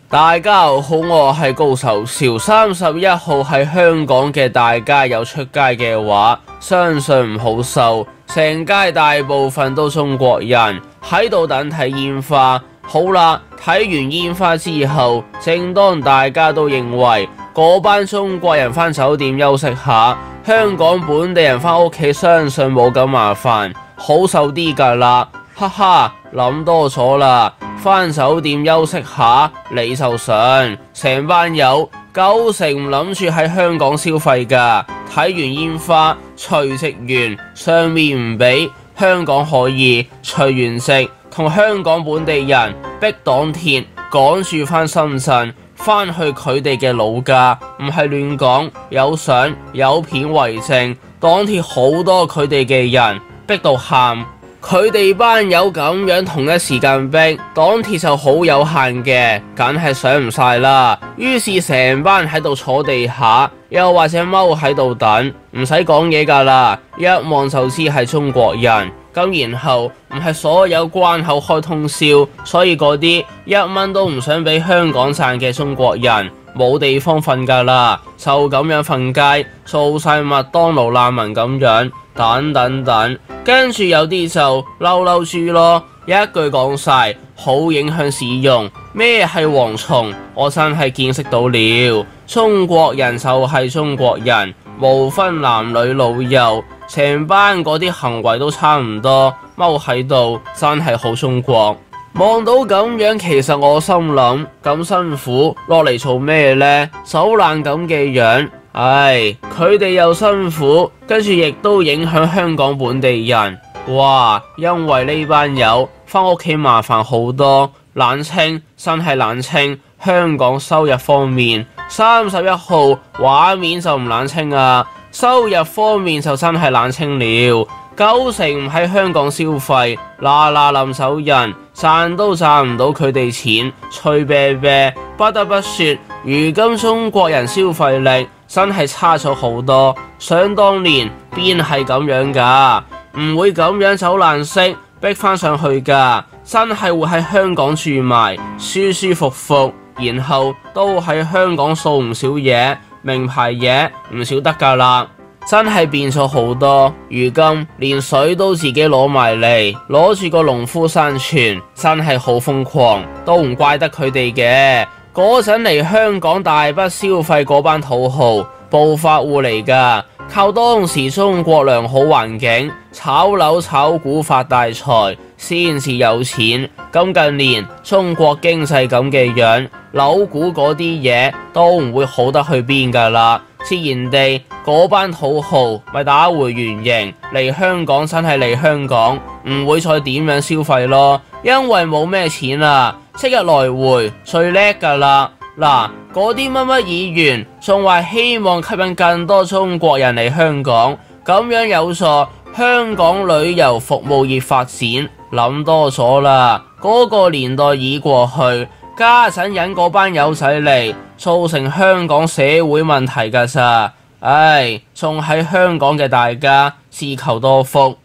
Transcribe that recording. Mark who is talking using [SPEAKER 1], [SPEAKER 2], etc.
[SPEAKER 1] 大家好，我係高手少。31號喺香港嘅大家有出街嘅話，相信唔好受。成街大部分都中國人喺度等睇煙花。好啦，睇完煙花之後，正當大家都認為嗰班中國人返酒店休息下，香港本地人返屋企相信冇咁麻煩，好受啲㗎啦。哈哈，諗多咗啦。返酒店休息下你就信，成班友90%唔諗住喺香港消費㗎。睇完煙花除夕完，上面唔俾，香港可以除完夕同香港本地人逼黨鐵趕住返深圳，返去佢哋嘅老家。唔係亂講，有相有片為證，黨鐵好多佢哋嘅人逼到喊。佢哋班友咁樣同一時間逼，黨鐵就好有限嘅，梗係上唔晒啦。於是成班喺度坐地下，又或者踎喺度等，唔使講嘢㗎啦，一望就知係中國人。咁然後唔係所有關口開通宵，所以嗰啲1蚊都唔想俾香港賺嘅中國人冇地方瞓㗎啦，就咁樣瞓街，做晒麥當勞難民咁樣，等。跟住有啲就嬲豬咯，一句講晒，好影響市容。咩係蝗蟲？我真係見識到了。中國人就係中國人，無分男女老幼，成班嗰啲行為都差唔多，踎喺度真係好中國。望到咁樣，其實我心諗咁辛苦落嚟做咩呢？走爛咁嘅樣。唉，佢哋又辛苦，跟住亦都影響香港本地人。哇，因為呢班友返屋企麻煩好多，冷清真係冷清。香港收入方面，31號畫面就唔冷清啊，收入方面就真係冷清了。90%唔喺香港消費，嗱臨走人，賺都賺唔到佢哋錢，吹啤啤。不得不說，如今中國人消費力真係差咗好多，想當年邊係咁樣㗎？唔會咁樣走爛式逼返上去㗎，真係會喺香港住埋，舒舒服服，然後都喺香港掃唔少嘢，名牌嘢唔少得㗎啦。真係變咗好多，如今連水都自己攞埋嚟，攞住個農夫山泉，真係好瘋狂，都唔怪得佢哋嘅。嗰陣嚟香港大筆消費嗰班土豪暴發戶嚟㗎，靠當時中國良好環境炒樓炒股發大財先至有錢。咁近年中國經濟咁嘅樣，樓股嗰啲嘢都唔會好得去邊㗎啦。自然地，嗰班土豪咪打回原形，嚟香港真係嚟香港，唔會再點樣消費咯，因為冇咩錢啦，即日來回最叻㗎啦。嗱，嗰啲乜乜議員仲話希望吸引更多中國人嚟香港，咁樣有助香港旅遊服務業發展，諗多咗啦。嗰個年代已過去，家陣引嗰班友仔嚟，造成香港社會問題㗎咋。唉，仲喺香港嘅大家自求多福。